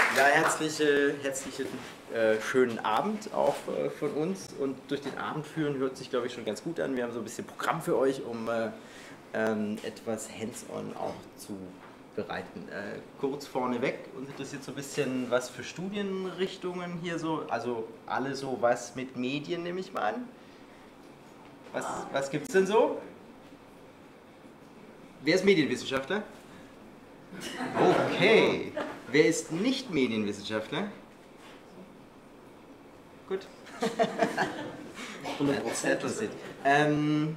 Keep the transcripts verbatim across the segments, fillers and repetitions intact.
Ja, herzliche, herzlichen äh, schönen Abend auch äh, von uns, und durch den Abend führen hört sich, glaube ich, schon ganz gut an. Wir haben so ein bisschen Programm für euch, um äh, ähm, etwas hands-on auch zu bereiten. Äh, kurz vorneweg, uns interessiert so ein bisschen, was für Studienrichtungen hier so, also alle so was mit Medien, nehme ich mal an. Was, was gibt es denn so? Wer ist Medienwissenschaftler? Okay. Wer ist nicht Medienwissenschaftler? Gut. hundert Prozent. Ähm,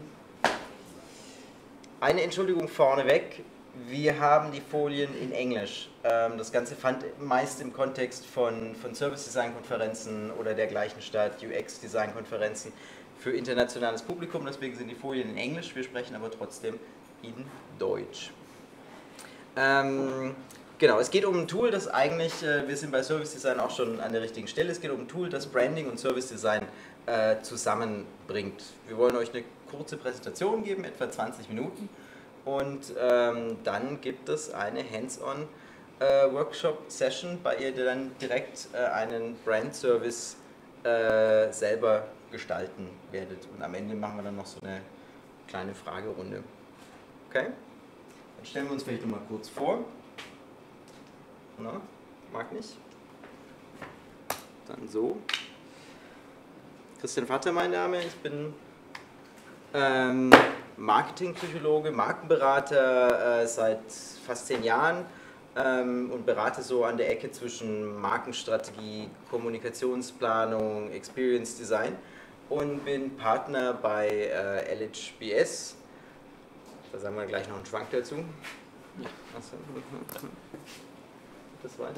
eine Entschuldigung vorneweg. Wir haben die Folien in Englisch. Ähm, das Ganze fand meist im Kontext von, von Service-Design-Konferenzen oder dergleichen statt, U X-Design-Konferenzen für internationales Publikum. Deswegen sind die Folien in Englisch. Wir sprechen aber trotzdem in Deutsch. Ähm, genau, es geht um ein Tool, das eigentlich, äh, wir sind bei Service Design auch schon an der richtigen Stelle, es geht um ein Tool, das Branding und Service Design äh, zusammenbringt. Wir wollen euch eine kurze Präsentation geben, etwa zwanzig Minuten, und ähm, dann gibt es eine Hands-on äh, Workshop-Session, bei der ihr dann direkt äh, einen Brand-Service äh, selber gestalten werdet. Und am Ende machen wir dann noch so eine kleine Fragerunde. Okay? Dann stellen wir uns vielleicht noch mal kurz vor. Na, mag nicht. Dann so. Christian Vatter mein Name. Ich bin ähm, Marketingpsychologe, Markenberater äh, seit fast zehn Jahren ähm, und berate so an der Ecke zwischen Markenstrategie, Kommunikationsplanung, Experience Design, und bin Partner bei äh, L H B S. Da sagen wir gleich noch einen Schwank dazu. Achso. Das weiter?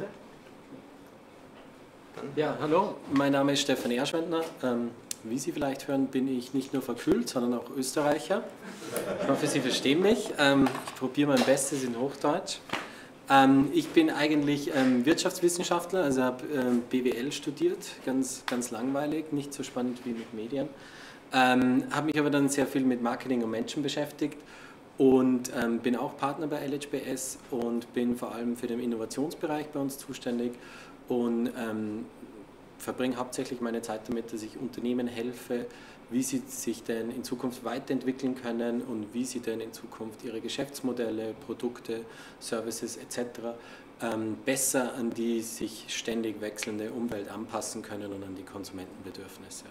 Dann. Ja, hallo, mein Name ist Stefan Erschwendner. Ähm, wie Sie vielleicht hören, bin ich nicht nur verkühlt, sondern auch Österreicher. Ich hoffe, Sie verstehen mich. Ähm, ich probiere mein Bestes in Hochdeutsch. Ähm, ich bin eigentlich ähm, Wirtschaftswissenschaftler, also habe ähm, B W L studiert, ganz, ganz langweilig, nicht so spannend wie mit Medien. Ähm, habe mich aber dann sehr viel mit Marketing und Menschen beschäftigt. Und ähm, bin auch Partner bei L H B S und bin vor allem für den Innovationsbereich bei uns zuständig und ähm, verbringe hauptsächlich meine Zeit damit, dass ich Unternehmen helfe, wie sie sich denn in Zukunft weiterentwickeln können und wie sie denn in Zukunft ihre Geschäftsmodelle, Produkte, Services et cetera ähm, besser an die sich ständig wechselnde Umwelt anpassen können und an die Konsumentenbedürfnisse.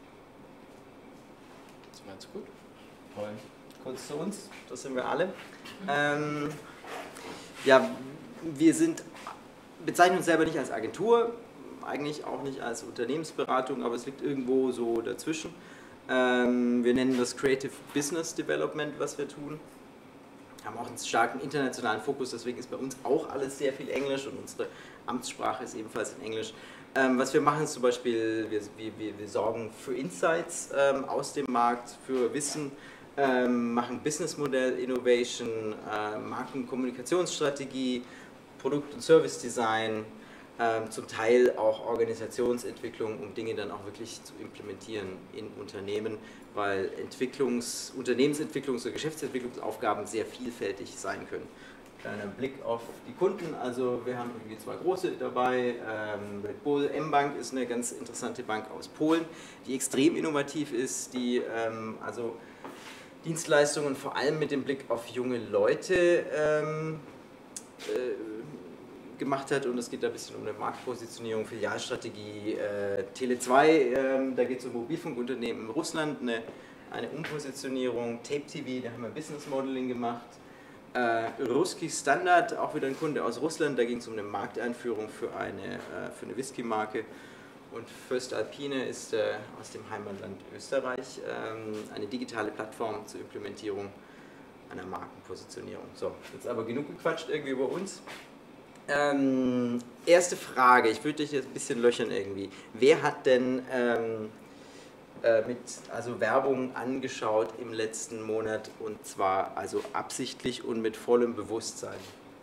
Das war jetzt gut. Toll. Kurz zu uns, das sind wir alle. Ähm, ja, wir sind, bezeichnen uns selber nicht als Agentur, eigentlich auch nicht als Unternehmensberatung, aber es liegt irgendwo so dazwischen. Ähm, wir nennen das Creative Business Development, was wir tun. Haben auch einen starken internationalen Fokus, deswegen ist bei uns auch alles sehr viel Englisch und unsere Amtssprache ist ebenfalls in Englisch. Ähm, was wir machen ist zum Beispiel, wir, wir, wir sorgen für Insights ähm, aus dem Markt, für Wissen, Ähm, machen Businessmodell Innovation, äh, Markenkommunikationsstrategie, Produkt- und Service-Design, äh, zum Teil auch Organisationsentwicklung, um Dinge dann auch wirklich zu implementieren in Unternehmen, weil Entwicklungs-, Unternehmensentwicklungs- und Geschäftsentwicklungsaufgaben sehr vielfältig sein können. Kleiner Blick auf die Kunden, also wir haben irgendwie zwei große dabei, ähm, Red Bull, M-Bank ist eine ganz interessante Bank aus Polen, die extrem innovativ ist, die ähm, also Dienstleistungen vor allem mit dem Blick auf junge Leute ähm, äh, gemacht hat, und es geht da ein bisschen um eine Marktpositionierung, Filialstrategie, äh, Tele zwei, äh, da geht es um Mobilfunkunternehmen in Russland, eine, eine Umpositionierung, Tape T V, da haben wir Business Modeling gemacht, äh, Ruski Standard, auch wieder ein Kunde aus Russland, da ging es um eine Markteinführung für eine, äh, für eine Whisky-Marke. Und Voestalpine ist äh, aus dem Heimatland Österreich ähm, eine digitale Plattform zur Implementierung einer Markenpositionierung. So, jetzt aber genug gequatscht irgendwie über uns. Ähm, erste Frage, ich würde dich jetzt ein bisschen löchern irgendwie. Wer hat denn ähm, äh, mit also Werbung angeschaut im letzten Monat, und zwar also absichtlich und mit vollem Bewusstsein?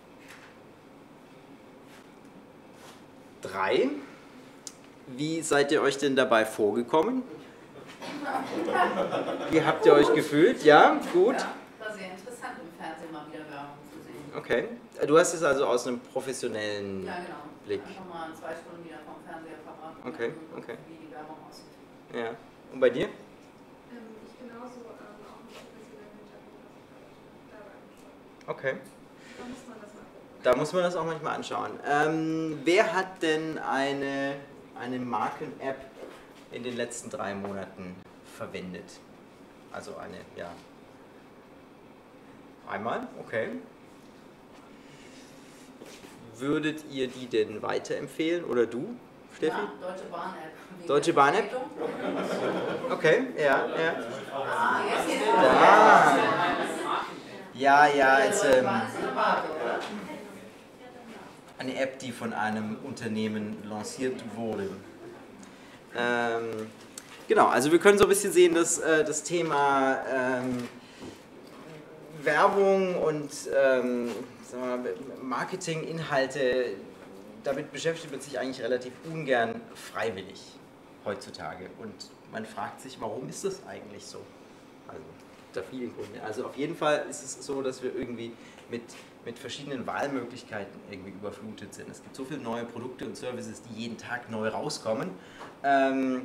Drei. Wie seid ihr euch denn dabei vorgekommen? Wie habt ihr euch gefühlt? Ja, gut. Ja, war sehr interessant, im Fernsehen mal wieder Werbung zu sehen. Okay. Du hast es also aus einem professionellen ja, genau. Blick. Einfach mal zwei Stunden wieder vom Fernseher verbracht. Okay, und okay. Wie die Werbung aussieht. Ja. Und bei dir? Ähm, ich genauso, ähm, auch einen professionellen Hintergrund dabei anschauen. Okay. Da muss man das mal gucken. Da muss man das auch manchmal anschauen. Ähm, wer hat denn eine, eine Marken-App in den letzten drei Monaten verwendet? Also eine, ja. Einmal? Okay. Würdet ihr die denn weiterempfehlen? Oder du, Steffi? Ja, Deutsche Bahn-App. Deutsche Bahn-App? Okay, ja, ja. Ah, jetzt geht's Ja, ja, ja jetzt, Deutsche ähm, Bahn ist eine Bahn, oder? eine App, die von einem Unternehmen lanciert wurde. Ähm, genau, also wir können so ein bisschen sehen, dass äh, das Thema ähm, Werbung und ähm, sagen wir mal, Marketinginhalte, damit beschäftigt man sich eigentlich relativ ungern freiwillig heutzutage. Und man fragt sich, warum ist das eigentlich so? Also da viele Gründe. Also auf jeden Fall ist es so, dass wir irgendwie mit, mit verschiedenen Wahlmöglichkeiten irgendwie überflutet sind. Es gibt so viele neue Produkte und Services, die jeden Tag neu rauskommen. Ähm,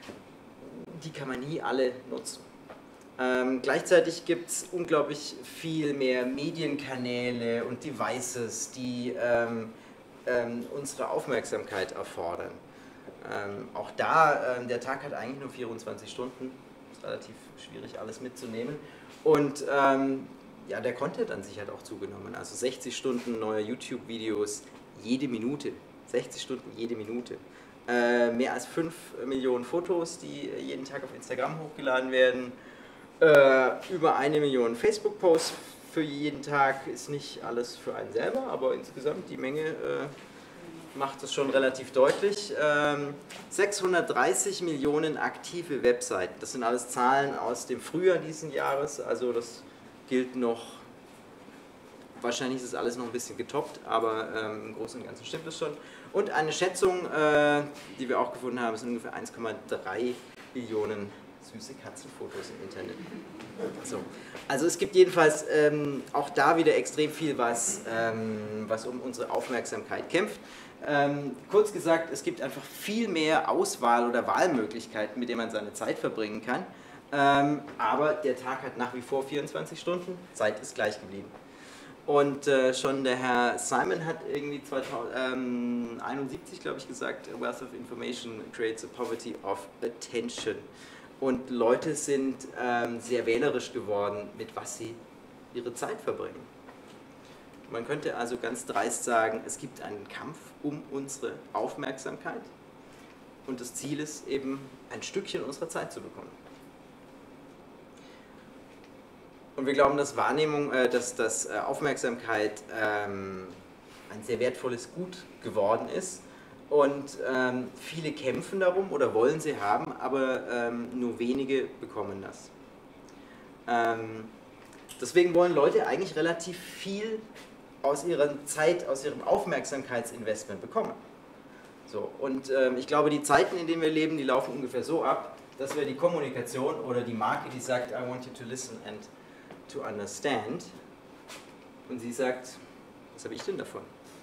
die kann man nie alle nutzen. Ähm, gleichzeitig gibt es unglaublich viel mehr Medienkanäle und Devices, die ähm, ähm, unsere Aufmerksamkeit erfordern. Ähm, auch da, ähm, der Tag hat eigentlich nur vierundzwanzig Stunden, ist relativ schwierig alles mitzunehmen. Und ähm, ja, der Content an sich hat auch zugenommen. Also sechzig Stunden neue YouTube-Videos jede Minute. sechzig Stunden jede Minute. Äh, mehr als fünf Millionen Fotos, die jeden Tag auf Instagram hochgeladen werden. Äh, über eine Million Facebook-Posts für jeden Tag, ist nicht alles für einen selber, aber insgesamt die Menge äh, macht es schon relativ deutlich. Ähm, sechshundertdreißig Millionen aktive Webseiten, das sind alles Zahlen aus dem Frühjahr diesen Jahres, also das gilt noch, wahrscheinlich ist es alles noch ein bisschen getoppt, aber ähm, im Großen und Ganzen stimmt es schon. Und eine Schätzung, äh, die wir auch gefunden haben, sind ungefähr eins Komma drei Billionen süße Katzenfotos im Internet. So. Also es gibt jedenfalls ähm, auch da wieder extrem viel, was, ähm, was um unsere Aufmerksamkeit kämpft. Ähm, kurz gesagt, es gibt einfach viel mehr Auswahl oder Wahlmöglichkeiten, mit denen man seine Zeit verbringen kann. Ähm, aber der Tag hat nach wie vor vierundzwanzig Stunden, Zeit ist gleich geblieben. Und äh, schon der Herr Simon hat irgendwie zweitausendeinundsiebzig, glaube ich, gesagt, a wealth of information creates a poverty of attention. Und Leute sind ähm, sehr wählerisch geworden, mit was sie ihre Zeit verbringen. Man könnte also ganz dreist sagen, es gibt einen Kampf um unsere Aufmerksamkeit und das Ziel ist eben, ein Stückchen unserer Zeit zu bekommen. Und wir glauben, dass Wahrnehmung, äh, dass, dass äh, Aufmerksamkeit ähm, ein sehr wertvolles Gut geworden ist. Und ähm, viele kämpfen darum oder wollen sie haben, aber ähm, nur wenige bekommen das. Ähm, deswegen wollen Leute eigentlich relativ viel aus ihrer Zeit, aus ihrem Aufmerksamkeitsinvestment bekommen. So, und ähm, ich glaube, die Zeiten, in denen wir leben, die laufen ungefähr so ab, dass wir die Kommunikation oder die Marke, die sagt, I want you to listen and to understand, und sie sagt, was habe ich denn davon?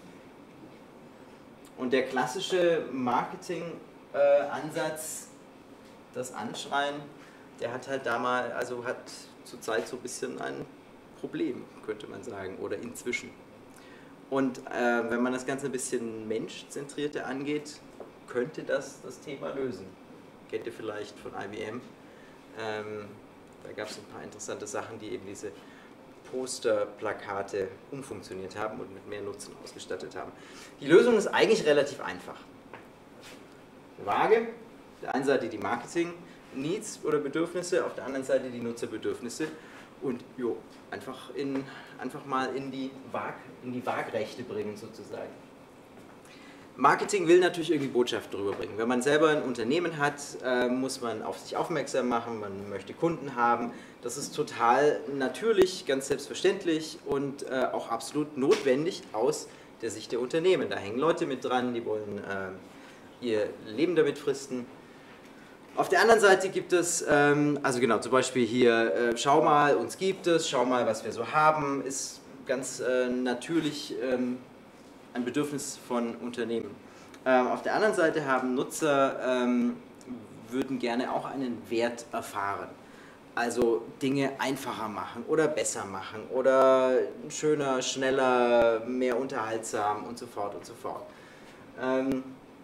Und der klassische Marketing-Ansatz, äh, das Anschreien, der hat halt damals, also hat zurzeit so ein bisschen ein Problem, könnte man sagen, oder inzwischen. Und äh, wenn man das Ganze ein bisschen menschzentrierter angeht, könnte das das Thema lösen. Kennt ihr vielleicht von I B M? Ähm, da gab es ein paar interessante Sachen, die eben diese Posterplakate umfunktioniert haben und mit mehr Nutzen ausgestattet haben. Die Lösung ist eigentlich relativ einfach. Eine Waage, auf der einen Seite die Marketing-Needs oder Bedürfnisse, auf der anderen Seite die Nutzerbedürfnisse und jo, einfach, in, einfach mal in die, Waag, in die Waagrechte bringen sozusagen. Marketing will natürlich irgendwie Botschaften rüberbringen. Wenn man selber ein Unternehmen hat, äh, muss man auf sich aufmerksam machen, man möchte Kunden haben. Das ist total natürlich, ganz selbstverständlich und äh, auch absolut notwendig aus der Sicht der Unternehmen. Da hängen Leute mit dran, die wollen äh, ihr Leben damit fristen. Auf der anderen Seite gibt es, ähm, also genau, zum Beispiel hier, äh, schau mal, uns gibt es, schau mal, was wir so haben, ist ganz äh, natürlich ähm, ein Bedürfnis von Unternehmen. Ähm, auf der anderen Seite haben Nutzer, ähm, würden gerne auch einen Wert erfahren. Also Dinge einfacher machen oder besser machen oder schöner, schneller, mehr unterhaltsam und so fort und so fort. Ähm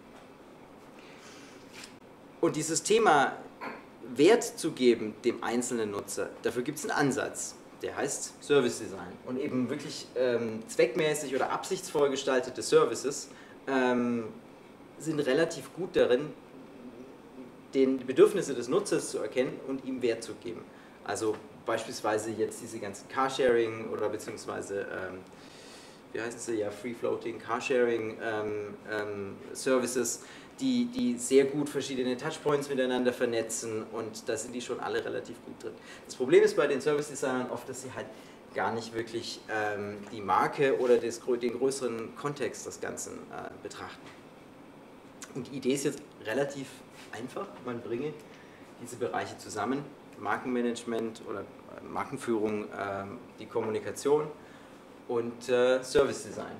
und dieses Thema Wert zu geben dem einzelnen Nutzer, dafür gibt es einen Ansatz, der heißt Service Design. Und eben wirklich ähm, zweckmäßig oder absichtsvoll gestaltete Services ähm, sind relativ gut darin, den Bedürfnisse des Nutzers zu erkennen und ihm Wert zu geben. Also beispielsweise jetzt diese ganzen Carsharing oder beziehungsweise, ähm, wie heißen sie, ja, Free-Floating Carsharing ähm, ähm, Services, die, die sehr gut verschiedene Touchpoints miteinander vernetzen und da sind die schon alle relativ gut drin. Das Problem ist bei den Service-Designern oft, dass sie halt gar nicht wirklich ähm, die Marke oder des, den größeren Kontext des Ganzen äh, betrachten. Und die Idee ist jetzt relativ einfach, man bringe diese Bereiche zusammen, Markenmanagement oder Markenführung, äh, die Kommunikation und äh, Service Design.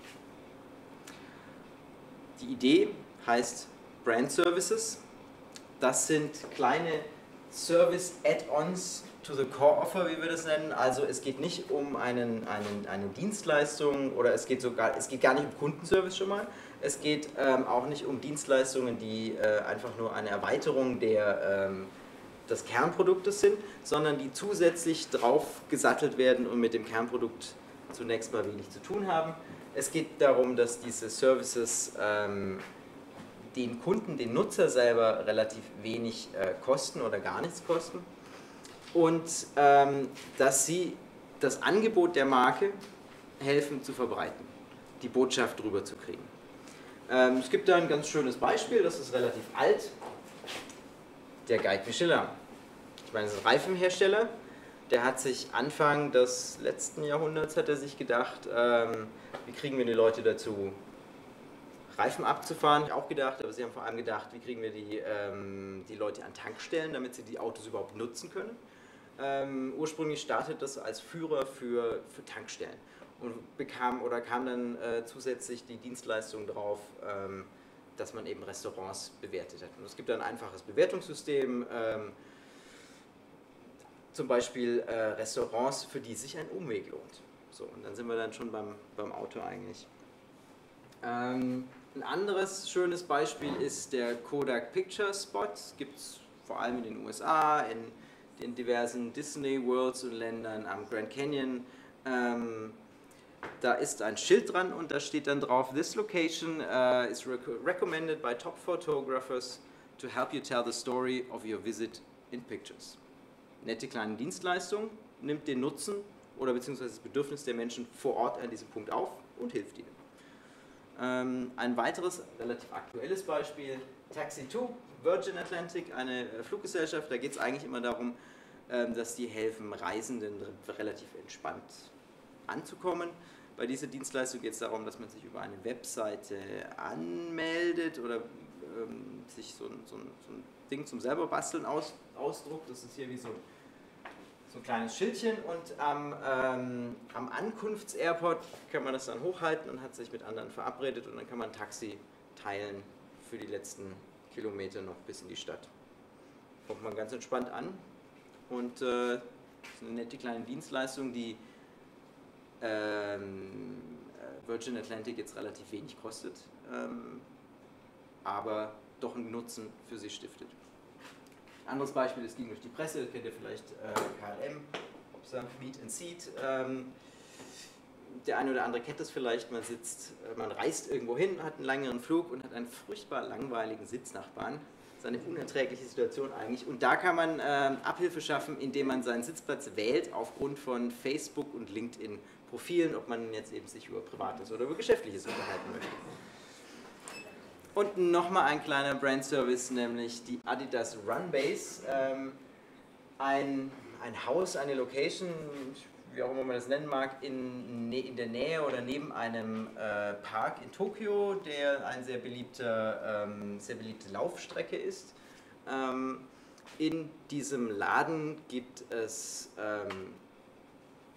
Die Idee heißt Brand Services. Das sind kleine Service-Add-ons to the Core Offer, wie wir das nennen. Also es geht nicht um einen, einen, eine Dienstleistung oder es geht, sogar, es geht gar nicht um Kundenservice schon mal. Es geht ähm, auch nicht um Dienstleistungen, die äh, einfach nur eine Erweiterung der, ähm, des Kernproduktes sind, sondern die zusätzlich drauf gesattelt werden und mit dem Kernprodukt zunächst mal wenig zu tun haben. Es geht darum, dass diese Services ähm, den Kunden, den Nutzer selber relativ wenig äh, kosten oder gar nichts kosten und ähm, dass sie das Angebot der Marke helfen zu verbreiten, die Botschaft drüber zu kriegen. Ähm, es gibt da ein ganz schönes Beispiel, das ist relativ alt, der Guide Michelin. Ich meine, das ist ein Reifenhersteller, der hat sich Anfang des letzten Jahrhunderts hat er sich gedacht, ähm, wie kriegen wir die Leute dazu, Reifen abzufahren, habe ich auch gedacht, aber sie haben vor allem gedacht, wie kriegen wir die, ähm, die Leute an Tankstellen, damit sie die Autos überhaupt nutzen können. Ähm, ursprünglich startete das als Führer für, für Tankstellen und bekam oder kam dann äh, zusätzlich die Dienstleistung drauf, ähm, dass man eben Restaurants bewertet hat. Und es gibt ein einfaches Bewertungssystem, ähm, zum Beispiel äh, Restaurants, für die sich ein Umweg lohnt. So, und dann sind wir dann schon beim, beim Auto eigentlich. Ähm, ein anderes schönes Beispiel ist der Kodak Picture Spot. Gibt es vor allem in den U S A, in den diversen Disney Worlds und Ländern am Grand Canyon. Ähm, da ist ein Schild dran und da steht dann drauf: This location uh, is rec recommended by top photographers to help you tell the story of your visit in pictures. Nette kleine Dienstleistung, nimmt den Nutzen oder beziehungsweise das Bedürfnis der Menschen vor Ort an diesem Punkt auf und hilft ihnen. Ähm, ein weiteres relativ aktuelles Beispiel, Taxi zwei, Virgin Atlantic, eine Fluggesellschaft. Da geht es eigentlich immer darum, ähm, dass die helfen, Reisenden relativ entspannt anzukommen. Bei dieser Dienstleistung geht es darum, dass man sich über eine Webseite anmeldet oder ähm, sich so ein, so, ein, so ein Ding zum selber basteln aus, ausdruckt. Das ist hier wie so ein, so ein kleines Schildchen und am, ähm, am Ankunftsairport kann man das dann hochhalten und hat sich mit anderen verabredet und dann kann man ein Taxi teilen für die letzten Kilometer noch bis in die Stadt. Kommt man ganz entspannt an und äh, das ist eine nette kleine Dienstleistung, die ähm, Virgin Atlantic jetzt relativ wenig kostet, ähm, aber doch einen Nutzen für sie stiftet. Ein anderes Beispiel, das ging durch die Presse, das kennt ihr vielleicht, äh, K L M, Meet and Seat. Ähm, der eine oder andere kennt das vielleicht, man sitzt, man reist irgendwo hin, hat einen längeren Flug und hat einen furchtbar langweiligen Sitznachbarn. Das ist eine unerträgliche Situation eigentlich. Und da kann man ähm, Abhilfe schaffen, indem man seinen Sitzplatz wählt aufgrund von Facebook und LinkedIn Profilen, ob man jetzt eben sich über Privates oder über Geschäftliches unterhalten möchte. Und nochmal ein kleiner Brand-Service, nämlich die Adidas Runbase. Ähm, ein, ein Haus, eine Location, wie auch immer man das nennen mag, in, in der Nähe oder neben einem äh, Park in Tokio, der eine sehr beliebte, ähm, sehr beliebte Laufstrecke ist. Ähm, in diesem Laden gibt es ähm,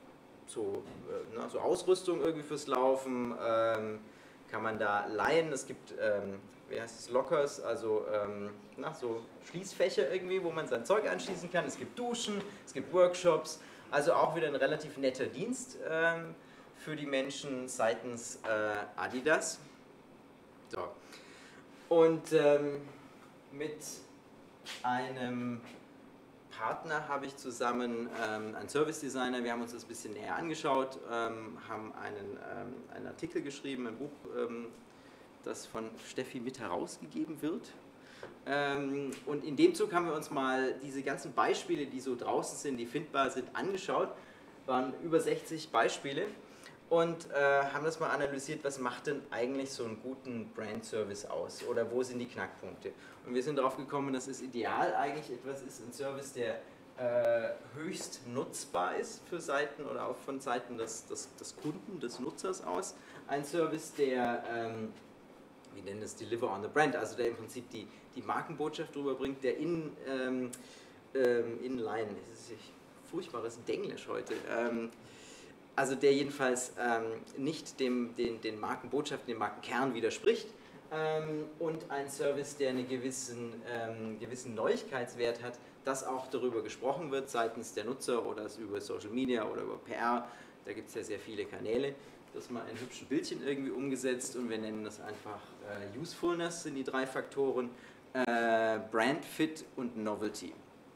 so, äh, na, so Ausrüstung irgendwie fürs Laufen, ähm, kann man da leihen. Es gibt, ähm, wie heißt es, Lockers, also ähm, na, so Schließfächer irgendwie, wo man sein Zeug anschließen kann. Es gibt Duschen, es gibt Workshops, also auch wieder ein relativ netter Dienst ähm, für die Menschen seitens äh, Adidas. So. Und ähm, mit einem Partner habe ich zusammen ähm, einen Service Designer, wir haben uns das ein bisschen näher angeschaut, ähm, haben einen, ähm, einen Artikel geschrieben, ein Buch, ähm, das von Steffi mit herausgegeben wird. Ähm, und in dem Zug haben wir uns mal diese ganzen Beispiele, die so draußen sind, die findbar sind, angeschaut. Waren über sechzig Beispiele und äh, haben das mal analysiert, was macht denn eigentlich so einen guten Brand-Service aus oder wo sind die Knackpunkte. Und wir sind darauf gekommen, dass es ideal eigentlich etwas ist, ein Service, der äh, höchst nutzbar ist für Seiten oder auch von Seiten des, des, des Kunden, des Nutzers aus. Ein Service, der, ähm, wir nennen das Deliver on the Brand, also der im Prinzip die, die Markenbotschaft rüberbringt, der in, ähm, ähm, inline, das ist furchtbares Denglisch heute, ähm, also der jedenfalls ähm, nicht dem, den, den Markenbotschaften, dem Markenkern widerspricht ähm, und ein Service, der einen gewissen, ähm, gewissen Neuigkeitswert hat, dass auch darüber gesprochen wird seitens der Nutzer oder über Social Media oder über P R, da gibt es ja sehr viele Kanäle, das mal in hübschen Bildchen irgendwie umgesetzt und wir nennen das einfach äh, Usefulness, sind die drei Faktoren, äh, Brand, Fit und Novelty.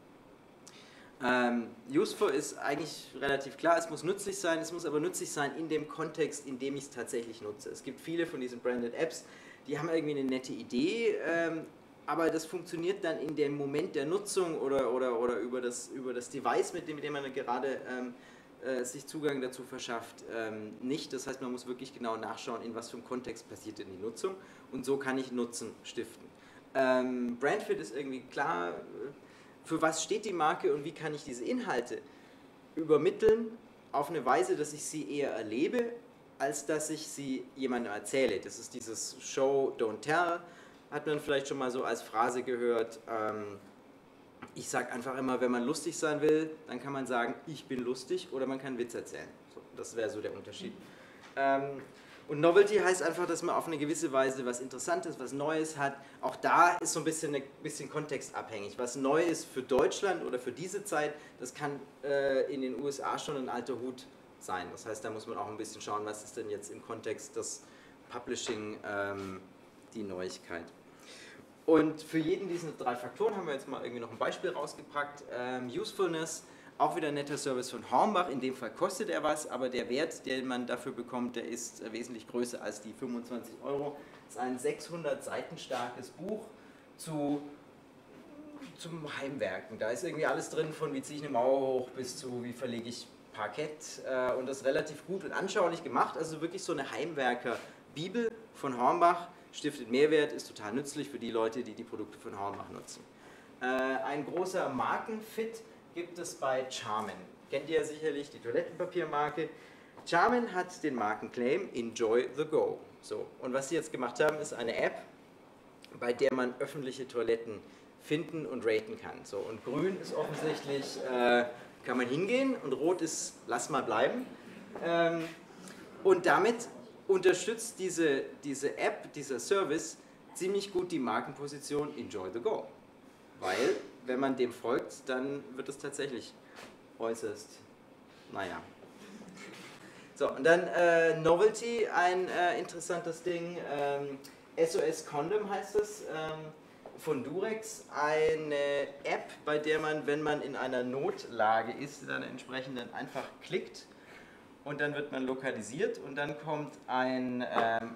Ähm, useful ist eigentlich relativ klar, es muss nützlich sein, es muss aber nützlich sein in dem Kontext, in dem ich es tatsächlich nutze. Es gibt viele von diesen Branded Apps, die haben irgendwie eine nette Idee, ähm, aber das funktioniert dann in dem Moment der Nutzung oder, oder, oder über, das, über das Device, mit dem, mit dem man gerade ähm, äh, sich Zugang dazu verschafft, ähm, nicht. Das heißt, man muss wirklich genau nachschauen, in was für einem Kontext passiert denn die Nutzung und so kann ich Nutzen stiften. Ähm, Brandfit ist irgendwie klar, für was steht die Marke und wie kann ich diese Inhalte übermitteln auf eine Weise, dass ich sie eher erlebe, als dass ich sie jemandem erzähle. Das ist dieses Show, don't tell, hat man vielleicht schon mal so als Phrase gehört. Ähm, ich sage einfach immer, wenn man lustig sein will, dann kann man sagen, ich bin lustig oder man kann einen Witz erzählen. So, das wäre so der Unterschied. Ähm, Und Novelty heißt einfach, dass man auf eine gewisse Weise was Interessantes, was Neues hat. Auch da ist so ein bisschen, ein bisschen kontextabhängig. Was neu ist für Deutschland oder für diese Zeit, das kann äh, in den U S A schon ein alter Hut sein. Das heißt, da muss man auch ein bisschen schauen, was ist denn jetzt im Kontext des Publishing ähm, die Neuigkeit. Und für jeden dieser drei Faktoren haben wir jetzt mal irgendwie noch ein Beispiel rausgepackt. Ähm, Usefulness. Auch wieder ein netter Service von Hornbach, in dem Fall kostet er was, aber der Wert, den man dafür bekommt, der ist wesentlich größer als die fünfundzwanzig Euro. Das ist ein sechshundert Seiten starkes Buch zu, zum Heimwerken. Da ist irgendwie alles drin, von wie ziehe ich eine Mauer hoch bis zu wie verlege ich Parkett und das relativ gut und anschaulich gemacht. Also wirklich so eine Heimwerker-Bibel von Hornbach, stiftet Mehrwert, ist total nützlich für die Leute, die die Produkte von Hornbach nutzen. Ein großer Markenfit gibt es bei Charmin. Kennt ihr ja sicherlich, die Toilettenpapiermarke. Charmin hat den Markenclaim Enjoy the Go. So, und was sie jetzt gemacht haben, ist eine App, bei der man öffentliche Toiletten finden und raten kann. So, und grün ist offensichtlich, äh, kann man hingehen und rot ist, lass mal bleiben. Ähm, und damit unterstützt diese, diese App, dieser Service ziemlich gut die Markenposition Enjoy the Go. Weil, wenn man dem folgt, dann wird es tatsächlich äußerst, naja. So, und dann äh, Novelty, ein äh, interessantes Ding, ähm, S O S Condom heißt es, ähm, von Durex, eine App, bei der man, wenn man in einer Notlage ist, dann entsprechend dann einfach klickt und dann wird man lokalisiert und dann kommt ein... Ähm,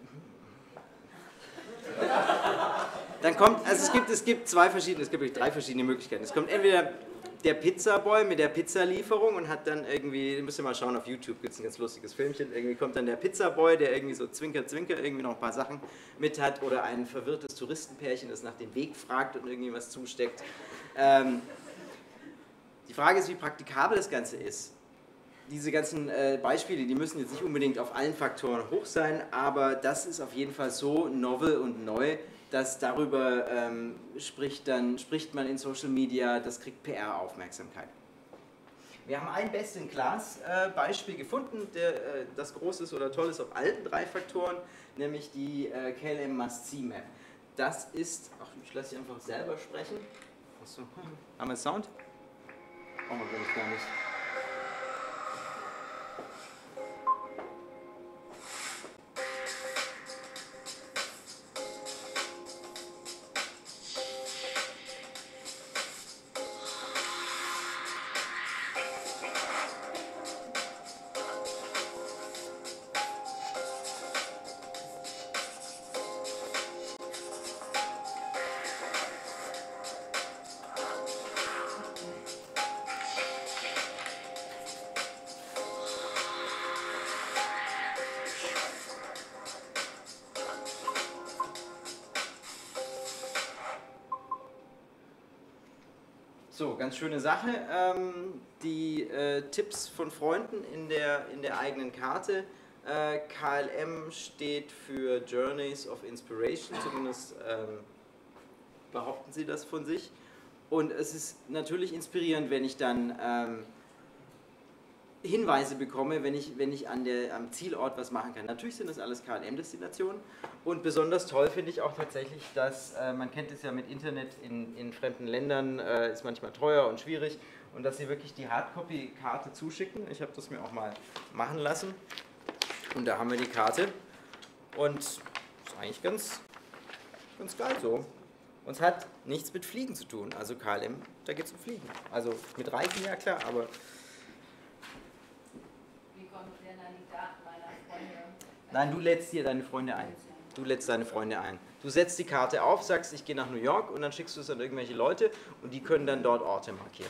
Dann kommt, also es gibt, es gibt zwei verschiedene, es gibt drei verschiedene Möglichkeiten. Es kommt entweder der Pizzaboy mit der Pizzalieferung und hat dann irgendwie, müsst ihr mal schauen, auf YouTube gibt es ein ganz lustiges Filmchen, irgendwie kommt dann der Pizzaboy, der irgendwie so zwinker, zwinker irgendwie noch ein paar Sachen mit hat oder ein verwirrtes Touristenpärchen, das nach dem Weg fragt und irgendwie was zusteckt. Ähm, die Frage ist, wie praktikabel das Ganze ist. Diese ganzen äh, Beispiele, die müssen jetzt nicht unbedingt auf allen Faktoren hoch sein, aber das ist auf jeden Fall so novel und neu, dass darüber ähm, spricht, dann, spricht man in Social Media, das kriegt P R-Aufmerksamkeit. Wir haben ein Best-in-Class-Beispiel gefunden, der, äh, das Großes oder Tolles auf alten drei Faktoren, nämlich die äh, K L M Must-See-Map. Das ist, ach, ich lasse sie einfach selber sprechen. Achso, haben wir Sound? Brauchen wir, glaube ich, gar nicht. So, ganz schöne Sache. Ähm, die äh, Tipps von Freunden in der, in der eigenen Karte. Äh, K L M steht für Journeys of Inspiration, zumindest ähm, behaupten sie das von sich. Und es ist natürlich inspirierend, wenn ich dann ähm, Hinweise bekomme, wenn ich, wenn ich an der, am Zielort was machen kann. Natürlich sind das alles K L M-Destinationen und besonders toll finde ich auch tatsächlich, dass, äh, man kennt es ja mit Internet in, in fremden Ländern, äh, ist manchmal teuer und schwierig und dass sie wirklich die Hardcopy-Karte zuschicken. Ich habe das mir auch mal machen lassen und da haben wir die Karte und ist eigentlich ganz, ganz geil so. Und es hat nichts mit Fliegen zu tun, also K L M, da geht es um Fliegen. Also mit Reisen ja klar, aber nein, du lädst dir deine Freunde ein. Du lädst deine Freunde ein. Du setzt die Karte auf, sagst, ich gehe nach New York und dann schickst du es an irgendwelche Leute und die können dann dort Orte markieren.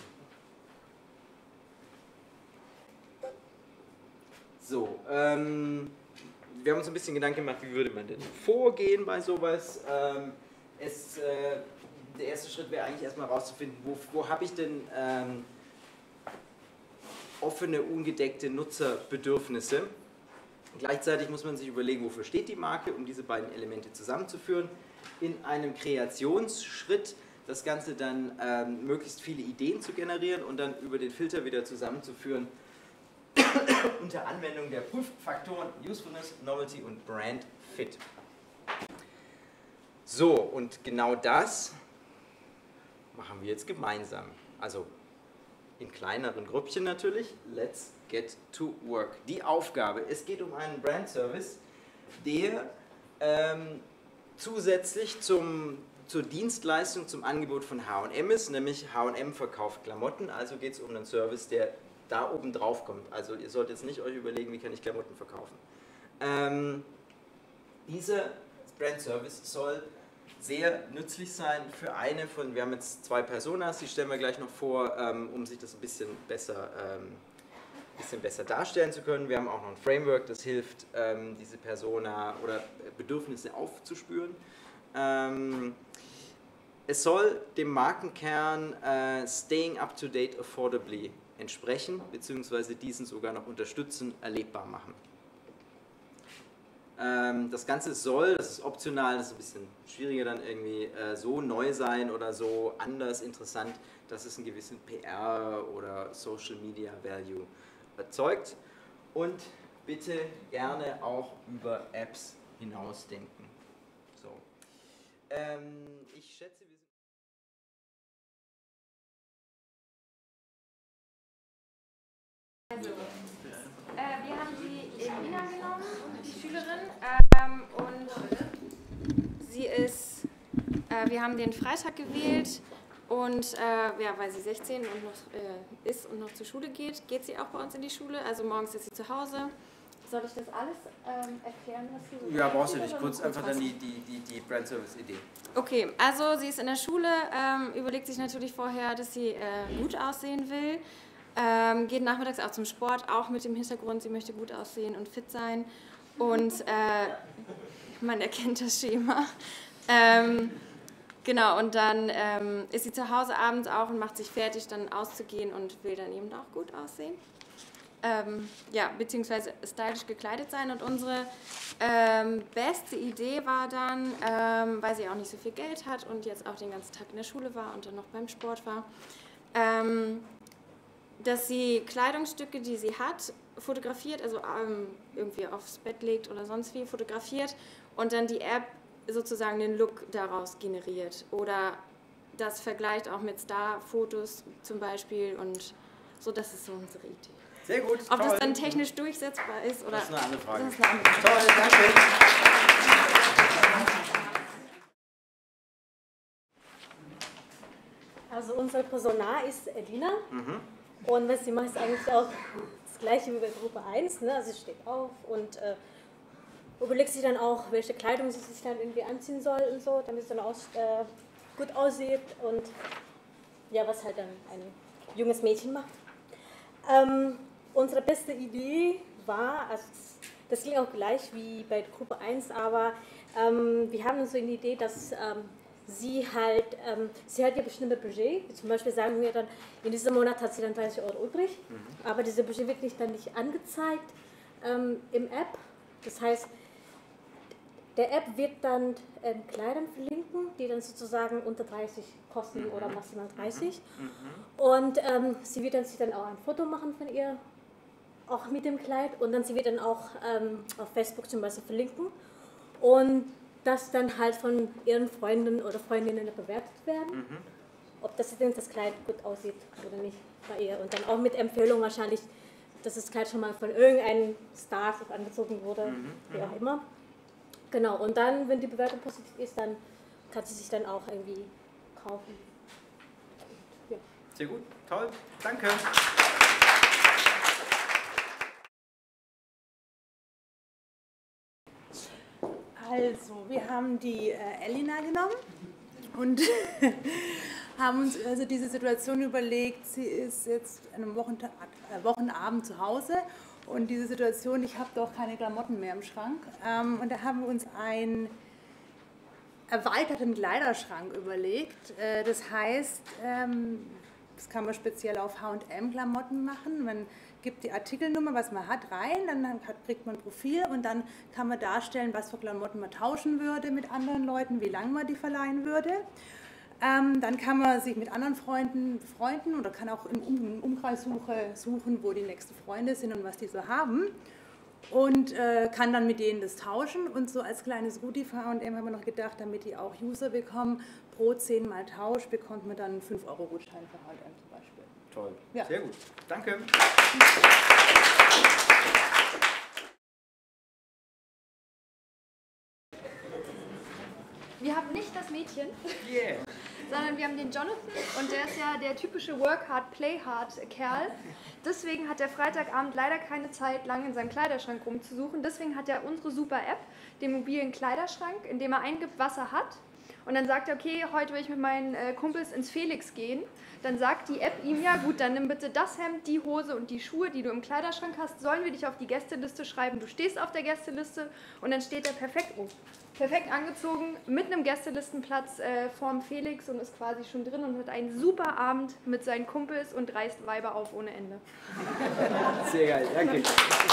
So, ähm, wir haben uns ein bisschen Gedanken gemacht, wie würde man denn vorgehen bei sowas. Ähm, es, äh, der erste Schritt wäre eigentlich erstmal herauszufinden, wo, wo habe ich denn ähm, offene, ungedeckte Nutzerbedürfnisse. Gleichzeitig muss man sich überlegen, wofür steht die Marke, um diese beiden Elemente zusammenzuführen. In einem Kreationsschritt das Ganze dann ähm, möglichst viele Ideen zu generieren und dann über den Filter wieder zusammenzuführen unter Anwendung der Prüffaktoren Usefulness, Novelty und Brand Fit. So, und genau das machen wir jetzt gemeinsam. Also in kleineren Grüppchen natürlich. Let's get to work. Die Aufgabe, es geht um einen Brand Service, der ähm, zusätzlich zum, zur Dienstleistung, zum Angebot von H und M ist, nämlich H und M verkauft Klamotten, also geht es um einen Service, der da oben drauf kommt. Also ihr sollt jetzt nicht euch überlegen, wie kann ich Klamotten verkaufen. Ähm, dieser Brand Service soll sehr nützlich sein für eine von, wir haben jetzt zwei Personas, die stellen wir gleich noch vor, ähm, um sich das ein bisschen besser, ähm, bisschen besser darstellen zu können. Wir haben auch noch ein Framework, das hilft, ähm, diese Persona oder Bedürfnisse aufzuspüren. Ähm, es soll dem Markenkern äh, Staying Up to Date Affordably entsprechen, beziehungsweise diesen sogar noch unterstützen, erlebbar machen. Das Ganze soll, das ist optional, das ist ein bisschen schwieriger dann irgendwie, äh, so neu sein oder so anders interessant, dass es einen gewissen P R oder Social Media Value erzeugt. Und bitte gerne auch über Apps hinausdenken. So. Ähm, ich schätze, wir sind Also, äh, wir haben die Elina genommen, die Schülerin, ähm, und sie ist, äh, wir haben den Freitag gewählt und, äh, ja, weil sie sechzehn und noch, äh, ist und noch zur Schule geht, geht sie auch bei uns in die Schule, also morgens ist sie zu Hause. Soll ich das alles ähm, erklären, was sie so Ja, brauchst du nicht. oder Kurz nur einfach was? dann die, die, die, die Brand Service Idee. Okay, also sie ist in der Schule, ähm, überlegt sich natürlich vorher, dass sie äh, gut aussehen will. Ähm, geht nachmittags auch zum Sport, auch mit dem Hintergrund, sie möchte gut aussehen und fit sein. Und äh, man erkennt das Schema. Ähm, genau, und dann ähm, ist sie zu Hause abends auch und macht sich fertig, dann auszugehen und will dann eben auch gut aussehen. Ähm, ja, beziehungsweise stylisch gekleidet sein. Und unsere ähm, beste Idee war dann, ähm, weil sie auch nicht so viel Geld hat und jetzt auch den ganzen Tag in der Schule war und dann noch beim Sport war, ähm, dass sie Kleidungsstücke, die sie hat, fotografiert, also ähm, irgendwie aufs Bett legt oder sonst wie, fotografiert und dann die App sozusagen den Look daraus generiert. Oder das vergleicht auch mit Star-Fotos zum Beispiel und so, das ist so unsere Idee. Sehr gut. Ob toll. das dann technisch durchsetzbar ist oder... Das ist eine andere Frage. Das ist eine andere Frage. Toll, danke. Also unsere Persona ist Elina Mhm. und was sie macht, ist eigentlich auch das gleiche wie bei Gruppe eins. Ne? Also sie steht auf und äh, überlegt sich dann auch, welche Kleidung sie sich dann irgendwie anziehen soll und so, damit sie dann aus, äh, gut aussieht und ja, was halt dann ein junges Mädchen macht. Ähm, unsere beste Idee war, also das ging auch gleich wie bei Gruppe eins, aber ähm, wir haben so eine Idee, dass ähm, sie halt, ähm, sie hat ja bestimmte Budget, zum Beispiel sagen wir dann, in diesem Monat hat sie dann dreißig Euro übrig, mhm. aber diese Budget wird nicht dann nicht angezeigt ähm, im App, das heißt, der App wird dann ähm, Kleidern verlinken, die dann sozusagen unter dreißig kosten mhm. oder maximal dreißig mhm. und ähm, sie wird dann sich dann auch ein Foto machen von ihr, auch mit dem Kleid und dann sie wird dann auch ähm, auf Facebook zum Beispiel verlinken und das dann halt von ihren Freunden oder Freundinnen bewertet werden, mhm. ob das denn das Kleid gut aussieht oder nicht bei ihr und dann auch mit Empfehlung wahrscheinlich, dass das Kleid schon mal von irgendeinem Star angezogen wurde, mhm. wie auch immer. Genau, und dann, wenn die Bewertung positiv ist, dann kann sie sich dann auch irgendwie kaufen. Ja. Sehr gut, toll, danke. Also, wir haben die äh, Elina genommen und haben uns also diese Situation überlegt, sie ist jetzt an einem Wochentag, äh, Wochenabend zu Hause und diese Situation, ich habe doch keine Klamotten mehr im Schrank ähm, und da haben wir uns einen erweiterten Kleiderschrank überlegt. Äh, das heißt, ähm, das kann man speziell auf H und M Klamotten machen. Man gibt die Artikelnummer, was man hat, rein, dann hat, kriegt man ein Profil und dann kann man darstellen, was für Klamotten man tauschen würde mit anderen Leuten, wie lange man die verleihen würde. Ähm, dann kann man sich mit anderen Freunden befreunden oder kann auch im um Umkreis suche, suchen, wo die nächsten Freunde sind und was die so haben. Und äh, kann dann mit denen das tauschen. Und so als kleines Goodie für H und M haben wir noch gedacht, damit die auch User bekommen, pro zehn Mal Tausch bekommt man dann einen fünf Euro Gutschein für H und M zum Beispiel. Toll, ja. Sehr gut, danke. Wir haben nicht das Mädchen, Yeah. sondern wir haben den Jonathan und der ist ja der typische Work Hard, Play Hard Kerl. Deswegen hat er Freitagabend leider keine Zeit, lang in seinem Kleiderschrank rumzusuchen. Deswegen hat er unsere super App, den mobilen Kleiderschrank, in dem er eingibt, was er hat. Und dann sagt er, okay, heute will ich mit meinen äh, Kumpels ins Felix gehen. Dann sagt die App ihm, ja gut, dann nimm bitte das Hemd, die Hose und die Schuhe, die du im Kleiderschrank hast, sollen wir dich auf die Gästeliste schreiben. Du stehst auf der Gästeliste und dann steht er perfekt, oh, perfekt angezogen mit einem Gästelistenplatz äh, vorm Felix und ist quasi schon drin und hat einen super Abend mit seinen Kumpels und reißt Weiber auf ohne Ende. Sehr geil, danke.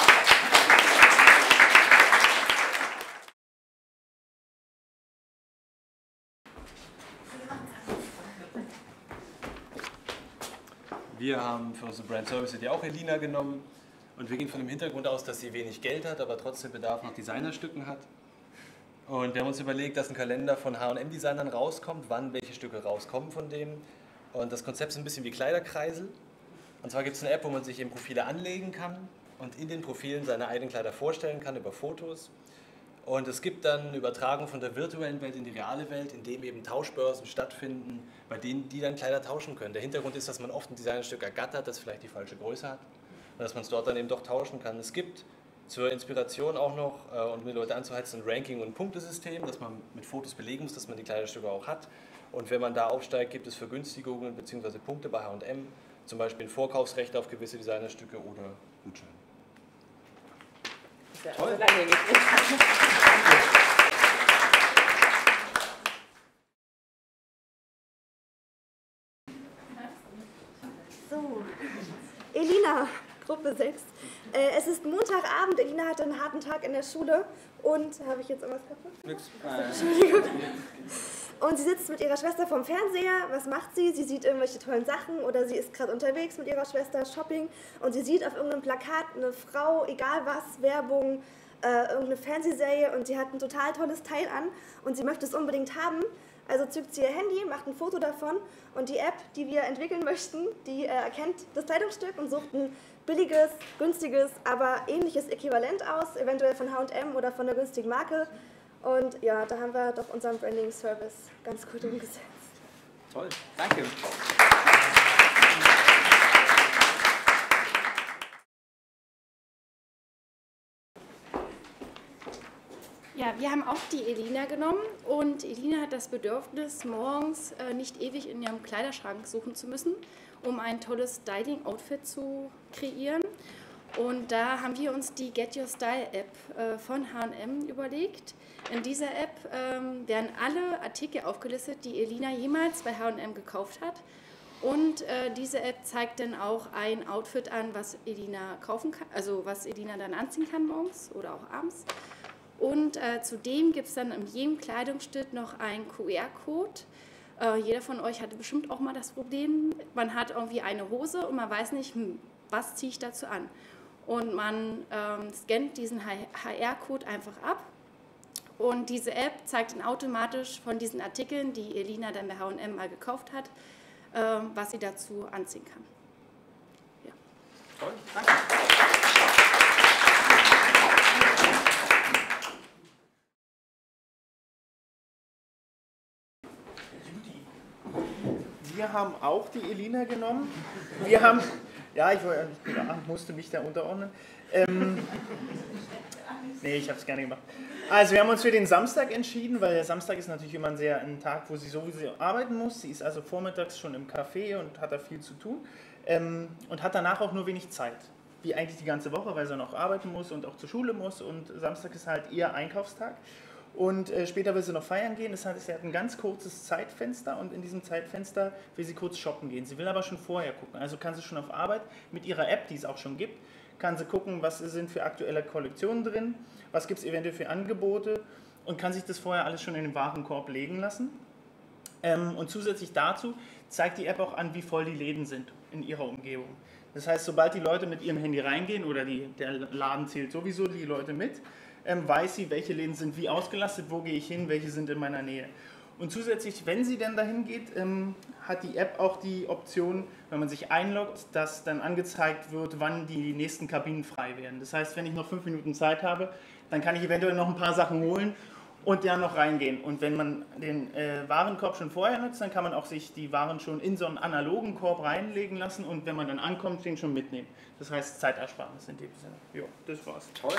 Wir haben für unsere Brand Service die auch Elina genommen und wir gehen von dem Hintergrund aus, dass sie wenig Geld hat, aber trotzdem Bedarf nach Designerstücken hat. Und wir haben uns überlegt, dass ein Kalender von H und M-Designern rauskommt, wann welche Stücke rauskommen von denen. Und das Konzept ist ein bisschen wie Kleiderkreisel. Und zwar gibt es eine App, wo man sich eben Profile anlegen kann und in den Profilen seine eigenen Kleider vorstellen kann über Fotos. Und es gibt dann eine Übertragung von der virtuellen Welt in die reale Welt, in dem eben Tauschbörsen stattfinden, bei denen die dann Kleider tauschen können. Der Hintergrund ist, dass man oft ein Designstück ergattert, das vielleicht die falsche Größe hat und dass man es dort dann eben doch tauschen kann. Es gibt zur Inspiration auch noch, äh, und um die Leute anzuheizen, ein Ranking- und ein Punktesystem, das man mit Fotos belegen muss, dass man die Kleiderstücke auch hat. Und wenn man da aufsteigt, gibt es Vergünstigungen bzw. Punkte bei H und M, zum Beispiel ein Vorkaufsrecht auf gewisse Designerstücke oder Gutscheine. Ja, Toll. so lange geht's nicht. So, Elina, Gruppe sechs. Äh, es ist Montagabend, Elina hatte einen harten Tag in der Schule und, habe ich jetzt irgendwas kaputt? Nix. Entschuldigung. Und sie sitzt mit ihrer Schwester vorm Fernseher. Was macht sie? Sie sieht irgendwelche tollen Sachen oder sie ist gerade unterwegs mit ihrer Schwester, Shopping. Und sie sieht auf irgendeinem Plakat eine Frau, egal was, Werbung, äh, irgendeine Fernsehserie. Und sie hat ein total tolles Teil an und sie möchte es unbedingt haben. Also zückt sie ihr Handy, macht ein Foto davon und die App, die wir entwickeln möchten, die äh, erkennt das Kleidungsstück und sucht ein billiges, günstiges, aber ähnliches Äquivalent aus, eventuell von H und M oder von einer günstigen Marke. Und ja, da haben wir doch unseren Branding-Service ganz gut umgesetzt. Toll, danke. Ja, wir haben auch die Elina genommen und Elina hat das Bedürfnis, morgens äh, nicht ewig in ihrem Kleiderschrank suchen zu müssen, um ein tolles Styling-Outfit zu kreieren. Und da haben wir uns die Get Your Style App äh, von H und M überlegt. In dieser App ähm, werden alle Artikel aufgelistet, die Elina jemals bei H und M gekauft hat. Und äh, diese App zeigt dann auch ein Outfit an, was Elina kaufen kann, also was Elina dann anziehen kann morgens oder auch abends. Und äh, zudem gibt es dann in jedem Kleidungsstück noch einen Q R-Code. Äh, jeder von euch hatte bestimmt auch mal das Problem, man hat irgendwie eine Hose und man weiß nicht, hm, was ziehe ich dazu an. Und man ähm, scannt diesen H R-Code einfach ab. Und diese App zeigt dann automatisch von diesen Artikeln, die Elina dann bei H und M mal gekauft hat, äh, was sie dazu anziehen kann. Ja. Toll, danke. Wir haben auch die Elina genommen. Wir haben, ja, ich musste mich da unterordnen. Ähm, nee, ich habe es gerne gemacht. Also wir haben uns für den Samstag entschieden, weil der Samstag ist natürlich immer ein, sehr, ein Tag, wo sie sowieso arbeiten muss. Sie ist also vormittags schon im Café und hat da viel zu tun ähm, und hat danach auch nur wenig Zeit. Wie eigentlich die ganze Woche, weil sie noch arbeiten muss und auch zur Schule muss und Samstag ist halt ihr Einkaufstag. Und äh, später will sie noch feiern gehen, das heißt, sie hat ein ganz kurzes Zeitfenster und in diesem Zeitfenster will sie kurz shoppen gehen. Sie will aber schon vorher gucken, also kann sie schon auf Arbeit mit ihrer App, die es auch schon gibt, kann sie gucken, was sind für aktuelle Kollektionen drin, was gibt es eventuell für Angebote und kann sich das vorher alles schon in den Warenkorb legen lassen. Ähm, und zusätzlich dazu zeigt die App auch an, wie voll die Läden sind in ihrer Umgebung. Das heißt, sobald die Leute mit ihrem Handy reingehen oder die, der Laden zählt sowieso die Leute mit, Ähm, weiß sie, welche Läden sind wie ausgelastet, wo gehe ich hin, welche sind in meiner Nähe. Und zusätzlich, wenn sie denn dahin geht, ähm, hat die App auch die Option, wenn man sich einloggt, dass dann angezeigt wird, wann die nächsten Kabinen frei werden. Das heißt, wenn ich noch fünf Minuten Zeit habe, dann kann ich eventuell noch ein paar Sachen holen und dann noch reingehen. Und wenn man den äh, Warenkorb schon vorher nutzt, dann kann man auch sich die Waren schon in so einen analogen Korb reinlegen lassen und wenn man dann ankommt, den schon mitnehmen. Das heißt Zeitersparnis in dem Sinne. Ja, das war's. Toll.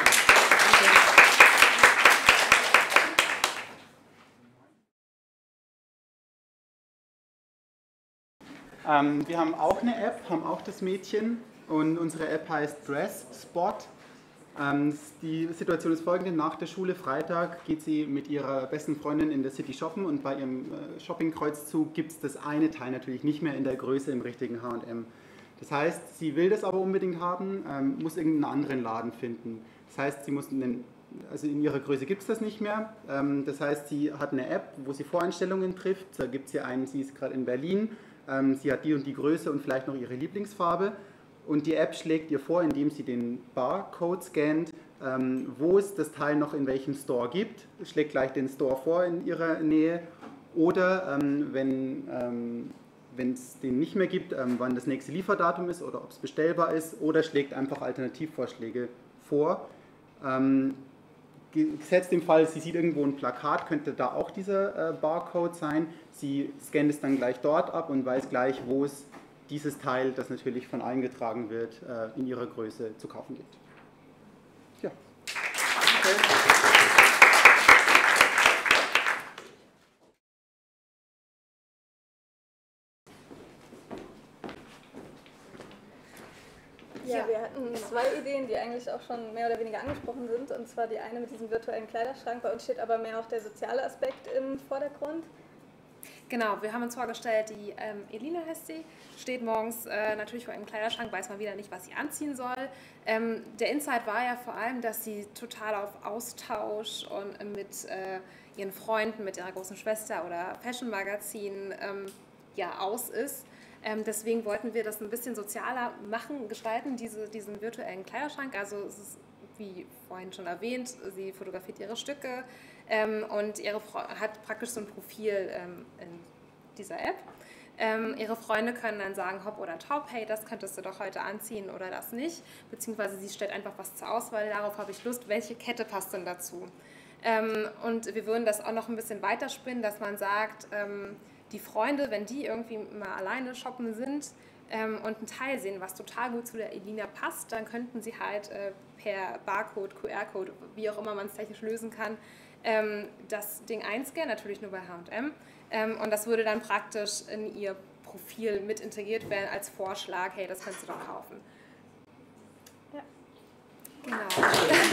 Ähm, wir haben auch eine App, haben auch das Mädchen und unsere App heißt Dress Spot. Ähm, die Situation ist folgende: Nach der Schule Freitag geht sie mit ihrer besten Freundin in der City shoppen und bei ihrem äh, Shoppingkreuzzug gibt es das eine Teil natürlich nicht mehr in der Größe im richtigen H und M. Das heißt, sie will das aber unbedingt haben, ähm, muss irgendeinen anderen Laden finden. Das heißt, sie muss einen, also in ihrer Größe gibt es das nicht mehr. Ähm, das heißt, sie hat eine App, wo sie Voreinstellungen trifft. Da gibt es hier einen, sie ist gerade in Berlin. Ähm, sie hat die und die Größe und vielleicht noch ihre Lieblingsfarbe. Und die App schlägt ihr vor, indem sie den Barcode scannt, ähm, wo es das Teil noch in welchem Store gibt. Schlägt gleich den Store vor in ihrer Nähe. Oder ähm, wenn ähm, wenn es den nicht mehr gibt, ähm, wann das nächste Lieferdatum ist oder ob es bestellbar ist. Oder schlägt einfach Alternativvorschläge vor. Ähm, gesetzt im Fall, sie sieht irgendwo ein Plakat, könnte da auch dieser äh, Barcode sein. Sie scannt es dann gleich dort ab und weiß gleich, wo es dieses Teil, das natürlich von eingetragen wird, äh, in ihrer Größe zu kaufen gibt. Ja. Okay. Ja, wir hatten zwei Ideen, die eigentlich auch schon mehr oder weniger angesprochen sind. Und zwar die eine mit diesem virtuellen Kleiderschrank. Bei uns steht aber mehr auch der soziale Aspekt im Vordergrund. Genau, wir haben uns vorgestellt, die ähm, Elina heißt sie, steht morgens äh, natürlich vor ihrem Kleiderschrank, weiß mal wieder nicht, was sie anziehen soll. Ähm, der Insight war ja vor allem, dass sie total auf Austausch und äh, mit äh, ihren Freunden, mit ihrer großen Schwester oder Fashion-Magazin ähm, ja, aus ist. Ähm, deswegen wollten wir das ein bisschen sozialer machen, gestalten, diese, diesen virtuellen Kleiderschrank. Also es ist, wie vorhin schon erwähnt, sie fotografiert ihre Stücke ähm, und ihre Fre- hat praktisch so ein Profil ähm, in dieser App. Ähm, ihre Freunde können dann sagen, hopp oder top, hey, das könntest du doch heute anziehen oder das nicht. Beziehungsweise sie stellt einfach was zur Auswahl, darauf habe ich Lust, welche Kette passt denn dazu. Ähm, und wir würden das auch noch ein bisschen weiterspinnen, dass man sagt, ähm, die Freunde, wenn die irgendwie mal alleine shoppen sind ähm, und einen Teil sehen, was total gut zu der Elina passt, dann könnten sie halt äh, per Barcode, Q R-Code, wie auch immer man es technisch lösen kann, ähm, das Ding einscannen, natürlich nur bei H und M. Ähm, und das würde dann praktisch in ihr Profil mit integriert werden als Vorschlag, hey, das kannst du doch kaufen. Ja, genau.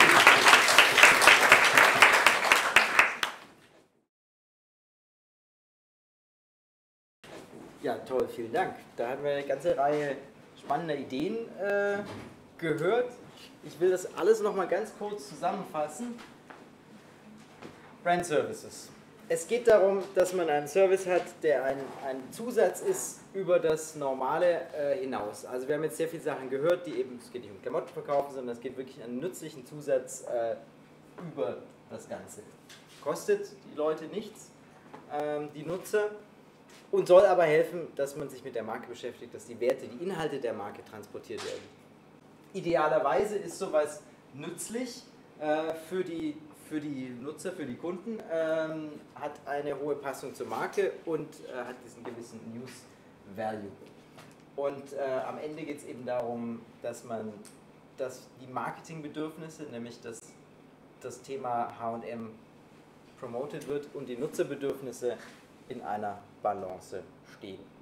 Ja, toll, vielen Dank. Da haben wir eine ganze Reihe spannender Ideen äh, gehört. Ich will das alles noch mal ganz kurz zusammenfassen. Brand Services. Es geht darum, dass man einen Service hat, der ein, ein Zusatz ist über das Normale äh, hinaus. Also wir haben jetzt sehr viele Sachen gehört, die eben, es geht nicht um Klamotten verkaufen, sondern es geht wirklich um einen nützlichen Zusatz äh, über das Ganze. Kostet die Leute nichts, ähm, die Nutzer, und soll aber helfen, dass man sich mit der Marke beschäftigt, dass die Werte, die Inhalte der Marke transportiert werden. Idealerweise ist sowas nützlich äh, für, die, für die Nutzer, für die Kunden, ähm, hat eine hohe Passung zur Marke und äh, hat diesen gewissen News-Value. Und äh, am Ende geht es eben darum, dass man dass die Marketingbedürfnisse, nämlich dass das Thema H und M promoted wird und die Nutzerbedürfnisse in einer Balance stehen.